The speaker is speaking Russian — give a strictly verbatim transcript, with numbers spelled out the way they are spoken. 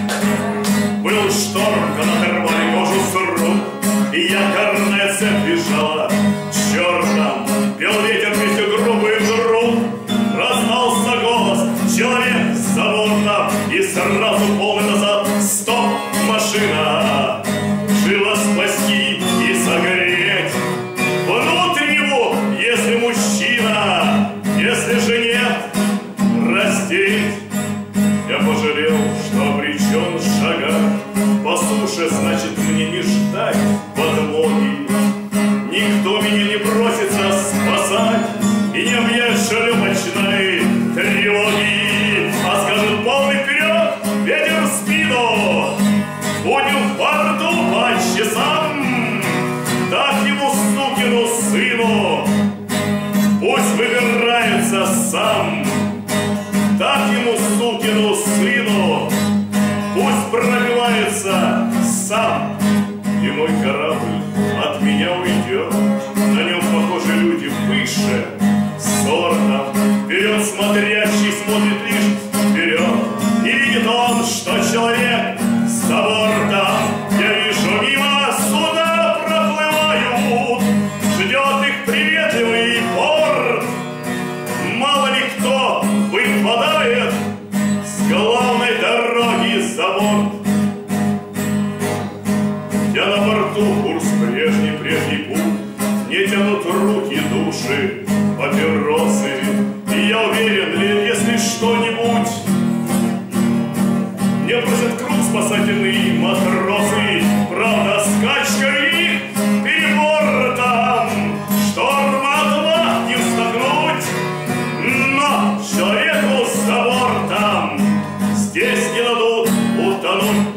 Был шторм, когда оторвали кожу с рук, и якорная цепь лежала черным. Пел ветер песню грубый вдруг, раздался голос, человек за бортом, и сразу полный назад. Стоп, машина! Жила спасти и согреть внутреннего, если мужчина, если же нет, растереть. Я пожалел, что обречен шагать по суше, значит, мне не ждать подмоги. Никто меня не бросится спасать и не объять шлюпочной тревоги, а скажет полный вперед, ветер в спину, будем в борту по часам. Так ему, сукину сыну, пусть выбирается сам. Так ему, сукину сыну, пусть пробивается сам. И мой корабль от меня уйдет, на нем похожи люди выше сорта. Вперед смотрящий смотрит лишь вперед, и видит он, что человек за бортом. Я вижу, мимо суда проплывают, ждет их приветливый порт. Мало ли кто выпадает с главной дороги за борт. Я на борту, курс прежний, прежний путь, не тянут руки, души, папиросы. И я уверен, ли, если что-нибудь мне просят круг спасательные матросы. Правда, скачка их перебортом, шторм от не вздохнуть, но человеку за бортом здесь не дадут утонуть.